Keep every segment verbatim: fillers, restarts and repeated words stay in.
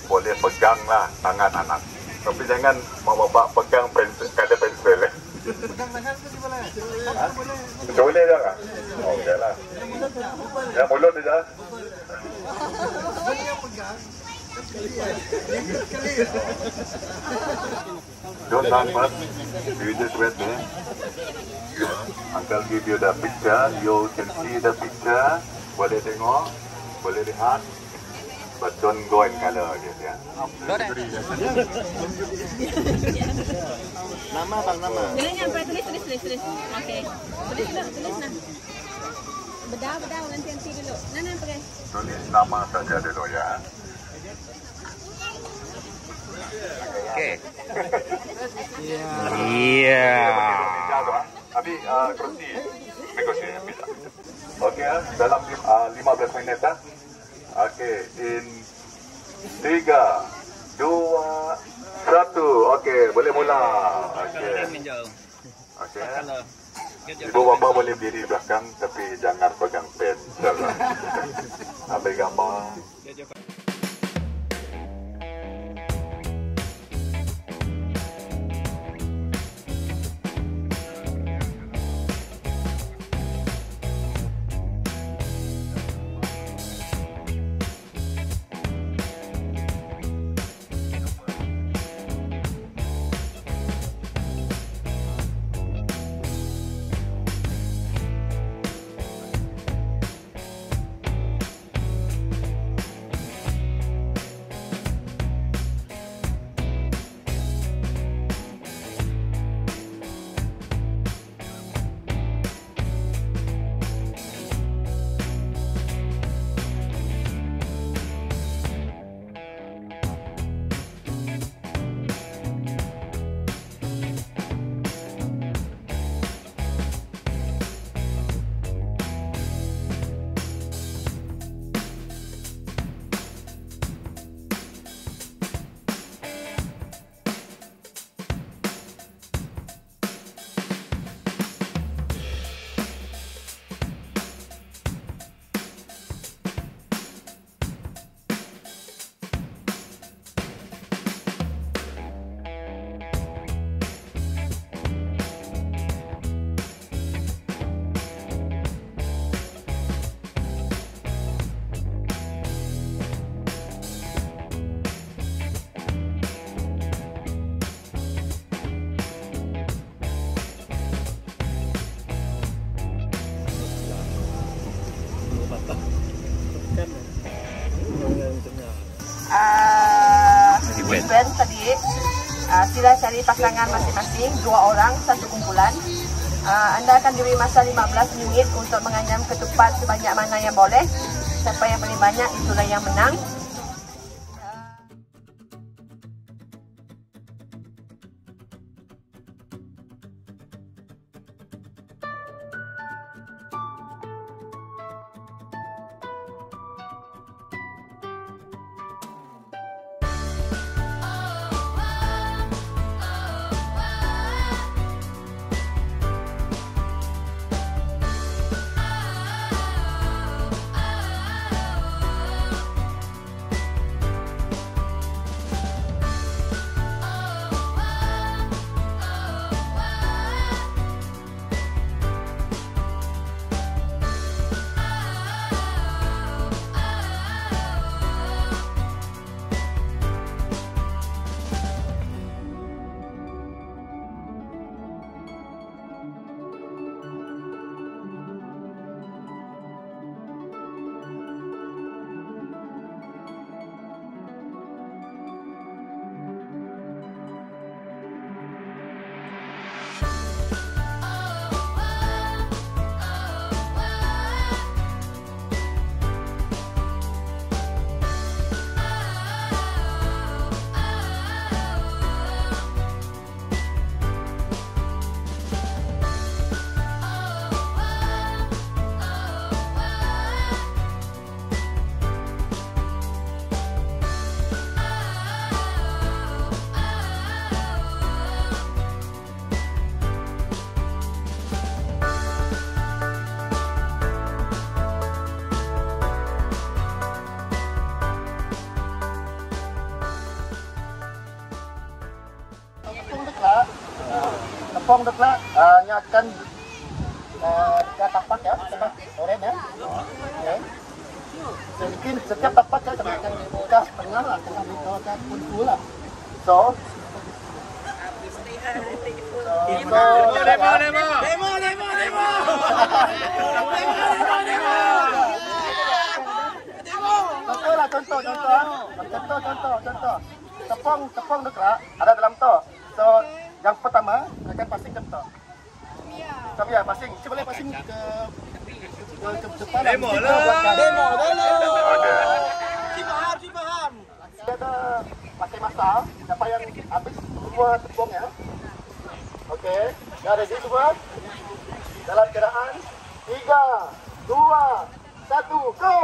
boleh peganglah tangan anak. Tapi jangan mak bapak pegang pensel, kada pensel. Eh. Pegang tangan tu boleh. Ha? Boleh dah kan? Oh, okeylah. Ya, mulut dia. Boleh pegang. Don't run first. You just wait there. Uncle give you the picture. You can see the picture. Boleh tengok, boleh lihat. But don't go in color, gitu ya. Nama bang nama. Boleh nyampe tulis tulis tulis tulis. Okey. Tulis dulu, tulis nah. Bedah bedah nanti nanti dulu. Nah nah pakai. Tulis nama saja dulu ya. Oke. Iya. Tapi uh, kursi, kursi bisa. Okey, dalam uh, lima belas minit ah. Okey, in tiga, dua, satu. Okey, boleh mula. Okey. Okey. Ibu bapa boleh berdiri belakang, tapi jangan pegang pen. Ambil gambar. Uh, event tadi uh, sila cari pasangan masing-masing, dua orang satu kumpulan. uh, Anda akan diberi masa lima belas minit untuk menganyam ketupat sebanyak mana yang boleh. Siapa yang paling banyak itulah yang menang. tepung dekla uh, nya akan uh, kita tapak ya, tapak oren ya. Oke. Mungkin setiap tapak ya kita akan dibuka setengah lah, setengah dibuka pun pula. So, demo, demo, demo, demo, demo, demo, contoh lah, contoh, contoh, contoh, contoh, contoh. Tepung, tepung dekla ada dalam to. So, yang pertama akan passing ke to. So, ya, passing. Coba boleh passing ke ke ke depan. Demo lah. Demo, demo. Cipaham, cipaham. Ada pakai masa, siapa yang habis semua tepungnya. Oke, dah ready semua? Dalam keadaan tiga, dua, satu, go!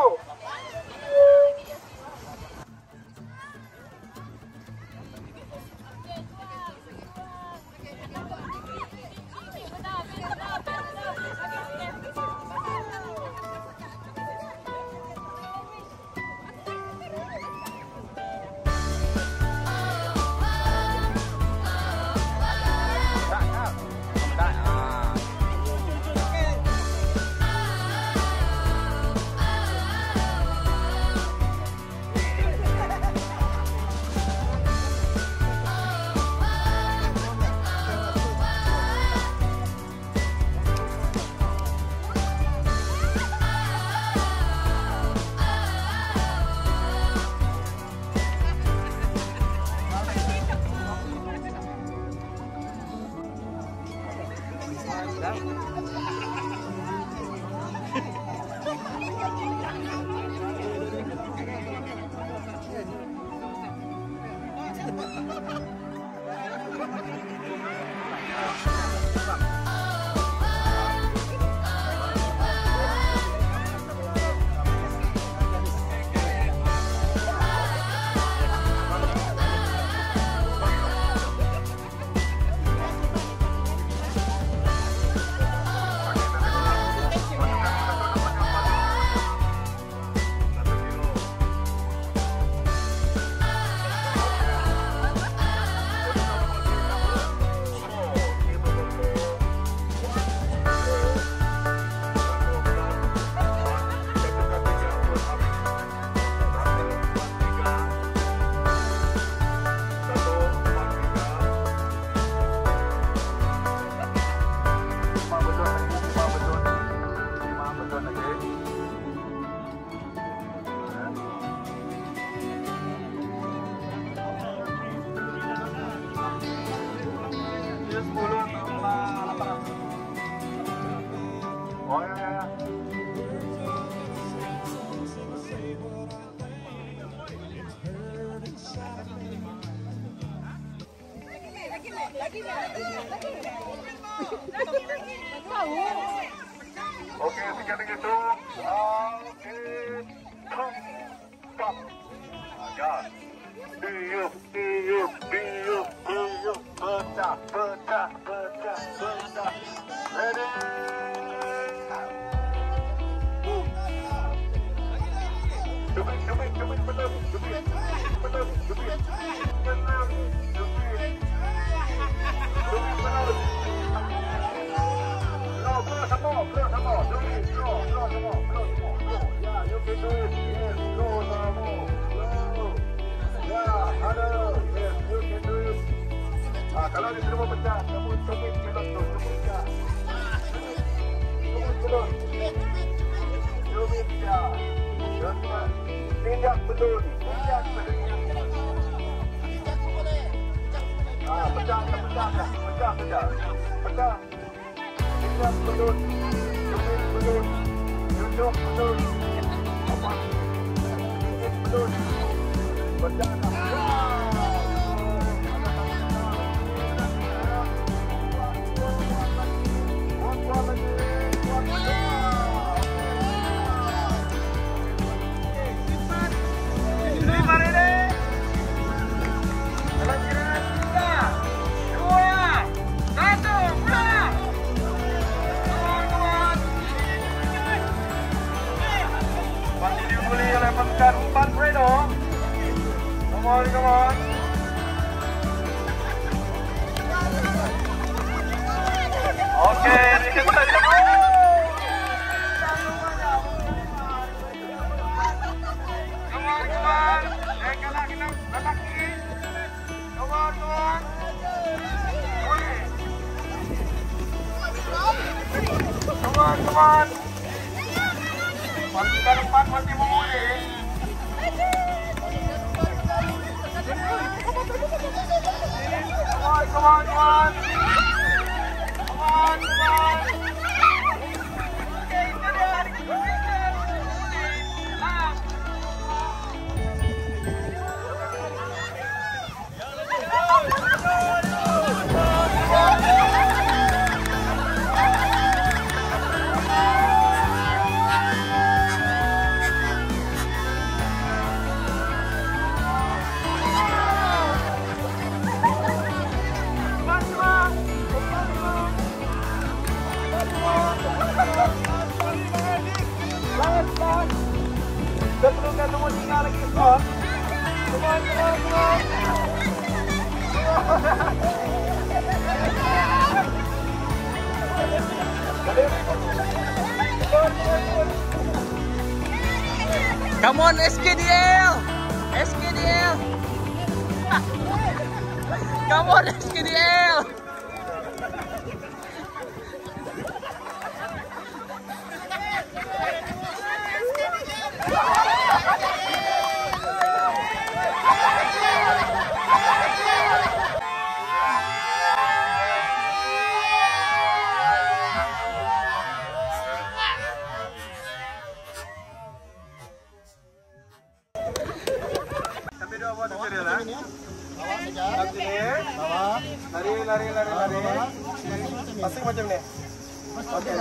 Oke, sekian itu. Oke, stop. Gas. Tiup, tiup, tiup, tiup, pecah, pecah, pecah, pecah. Ready? Cubit, cubit, cubit, benar, cubit, benar, cubit, benar, cubit, cubit, benar. No, blow some more, blow some more, do it, blow, blow some more, blow some more, blow. Yeah, you can do it, yes, blow some more, blow. Yeah, ada, yes, you can do it. Ah, kalau diterima pecah, kamu cubit belon tu, cubit pecah. Cubit belon, cubit ya. Jangan tindak belon, tindak belon. Ah, pecah, pecah, pecah, pecah, pecah. Tindak belon, cubit belon, duduk belon, apa? Cubit belon, pecah. Lepaskan umpan Fredo. Come on, come on. on, come on. Pasukan empat masih memulih. Come on, come on, come on. Come on, come on. Okay, itu dia hari kita. Keturunan semua tinggal lagi skor. Come on, come on, come on. Come on S K D L. S K D L. Come on S K D L. Lari, lari, lari, lari. Pasing macam ni. Okey.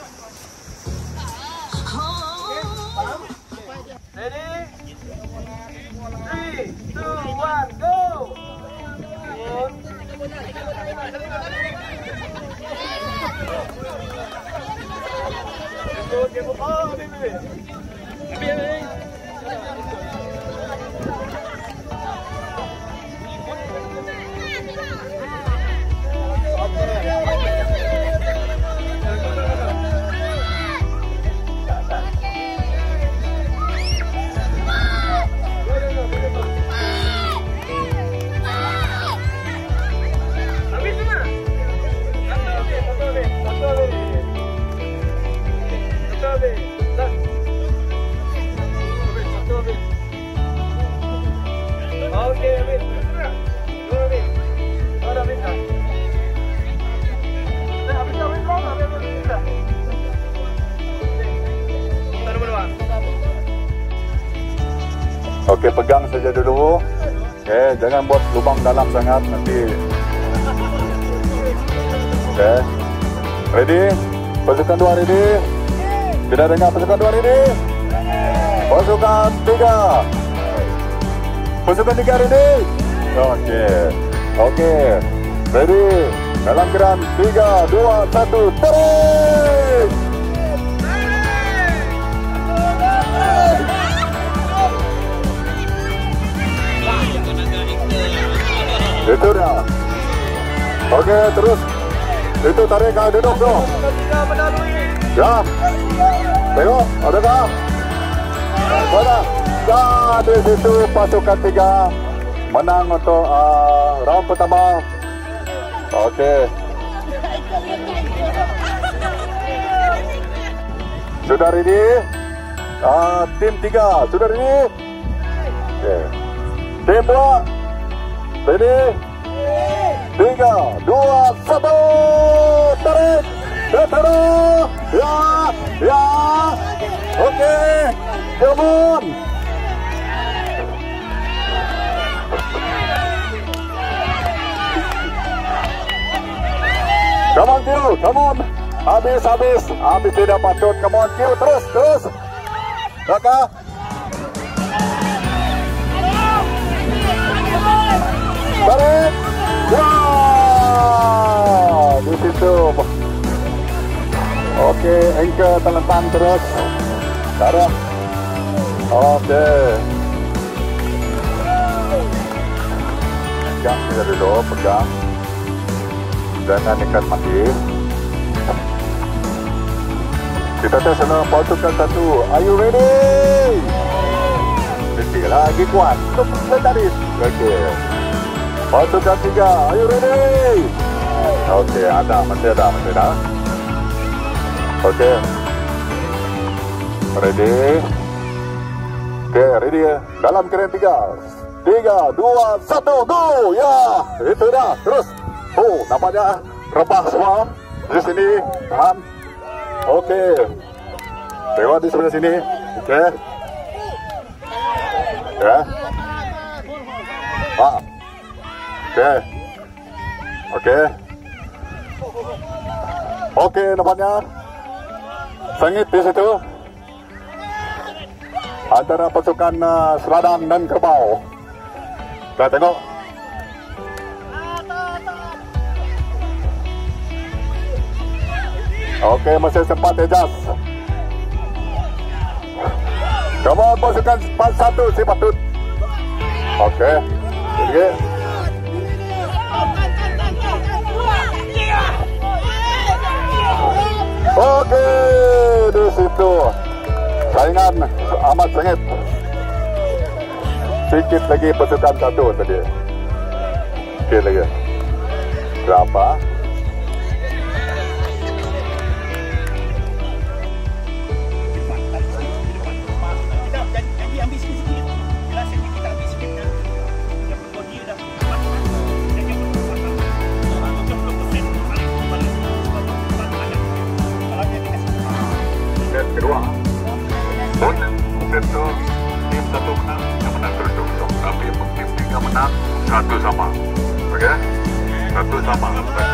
Ready? Three, two, one, go. Okey, oh, ni ni. Ni ni. Okey, pegang saja dulu. Okey, jangan buat lubang dalam sangat nanti. Okey. Ready? Pasukan dua ready? Tidak dengar pasukan dua ready? Pasukan tiga. Pasukan tiga ready? Okey. Okey. Ready? Dalam gerak tiga, dua, satu, tarik! Itu dah. Okey, terus. Itu tarik kau duduk tu. Ya. Tengok, adakah? Mana? Ya, di situ pasukan tiga menang untuk uh, round pertama. Okey. Sudah ready? Uh, tim tiga sudah ready? Okey. Tim dua. Ready? Tiga, dua, satu, tarik, tarik, ya, ya, oke, come on. Come on, Q, come on, habis, habis, habis tidak patut, come on, Q, terus, terus, Raka. Tarik. Wow, di situ. Okey, anchor terlentang terus. Tarik. Okey. Pegang kita dulu, pegang. Jangan ikat mati. Kita tes sana pasukan satu. Are you ready? Mesti lagi kuat. Untuk tadi. Okey. Pasukan tiga, are you ready? Okey, ada, masih ada, masih ada. Oke. Ready. Oke, ready ya. Dalam keren tiga. Tiga, dua, satu, go! Ya, itu dah. Terus. Oh, nampaknya rebah semua. Di sini, tahan. Oke. Lewat di sebelah sini. Oke. Ya. Ah. Oke. Oke. Oke, nampaknya sengit di situ antara pasukan uh, Seladang dan Kerbau. Kita tengok. Oke, masih sempat adjust. Come on, pasukan empat satu si Patut. Oke. Jadi Oke, di situ saingan amat sengit. Sedikit lagi pasukan satu tadi. Sedikit lagi. Berapa? Kedua, pun tentu tim satu menang, yang menang terus terus. Tapi tim tiga menang, satu sama. Oke, satu sama.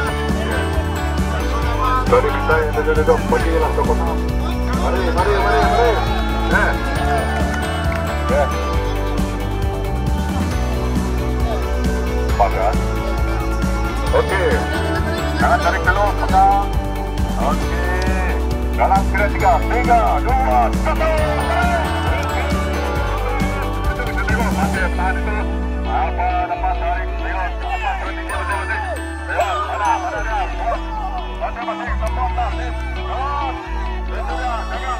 Dari kita yang duduk-duduk, pergilah ke kota. Mari, mari, mari, mari. Eh, eh. Pakai. Oke, jangan tarik dulu, pegang. Oke. Dalam kira tiga, tiga, dua, satu. Kita bisa tengok masih tahan itu. Apa lepas tarik, tengok apa strategi masing-masing. Tengok, mana, mana dia. Masing-masing, semua tak. Tengok, itu dia, tengok.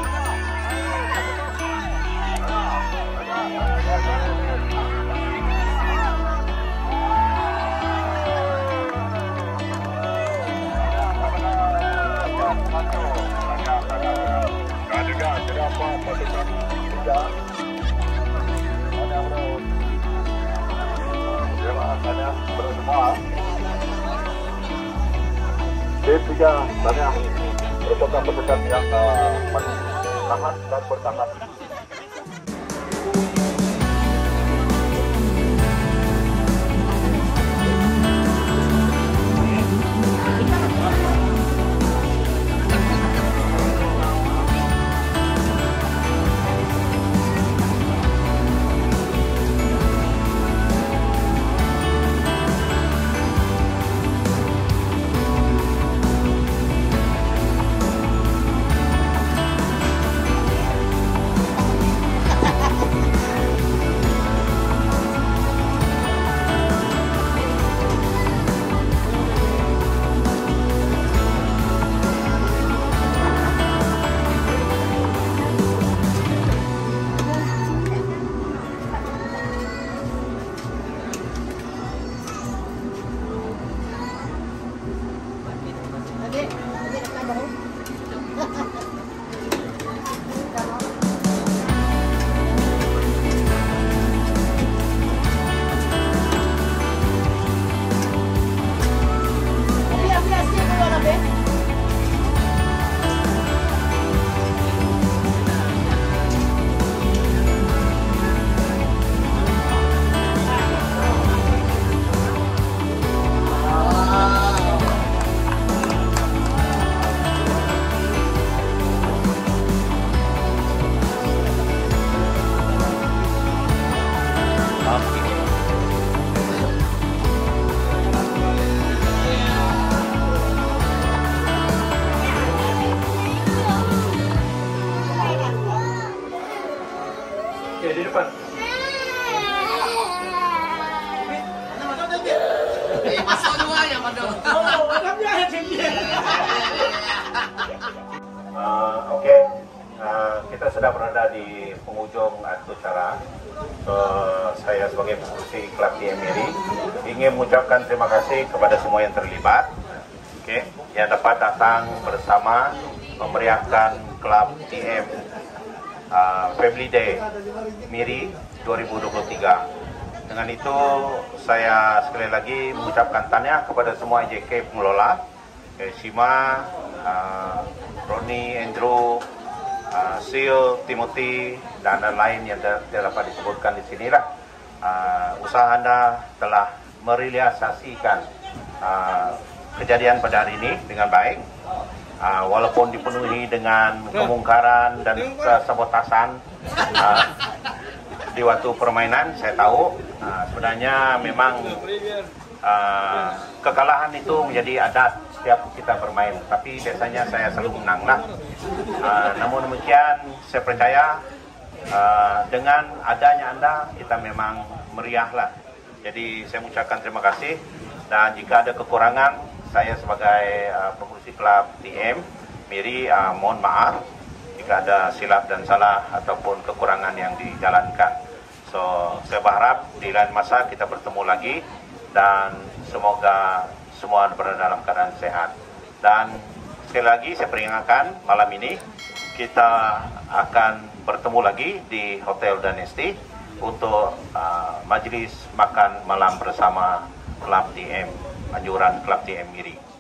Tim tiga banyak merupakan pasukan yang tahan dan bertahan. Di depan. Uh, Oke, okay. uh, kita sudah berada di penghujung acara. Uh, saya sebagai pengurusi klub D M R I ingin mengucapkan terima kasih kepada semua yang terlibat, okay, yang dapat datang bersama memeriahkan klub T M uh, Family Day Miri dua ribu dua puluh tiga. Dengan itu saya sekali lagi mengucapkan tahniah kepada semua J K pengelola, eh, Shima, uh, Roni, Andrew, uh, Sil, Timothy, dan lain yang tidak dapat disebutkan di sinilah. Uh, usaha Anda telah merealisasikan uh, kejadian pada hari ini dengan baik, uh, walaupun dipenuhi dengan kemungkaran dan kesabotasan uh, di waktu permainan. Saya tahu uh, sebenarnya memang uh, kekalahan itu menjadi adat setiap kita bermain, tapi biasanya saya selalu menang lah. Uh, namun demikian saya percaya uh, dengan adanya Anda kita memang meriah lah. Jadi saya mengucapkan terima kasih, dan jika ada kekurangan saya sebagai uh, pengurusi klub T M Miri uh, mohon maaf jika ada silap dan salah ataupun kekurangan yang dijalankan. So, saya berharap di lain masa kita bertemu lagi, dan semoga semua berada dalam keadaan sehat. Dan sekali lagi saya peringatkan, malam ini kita akan bertemu lagi di Hotel Dynasty untuk uh, majlis makan malam bersama klub T M, anjuran klub T M Miri.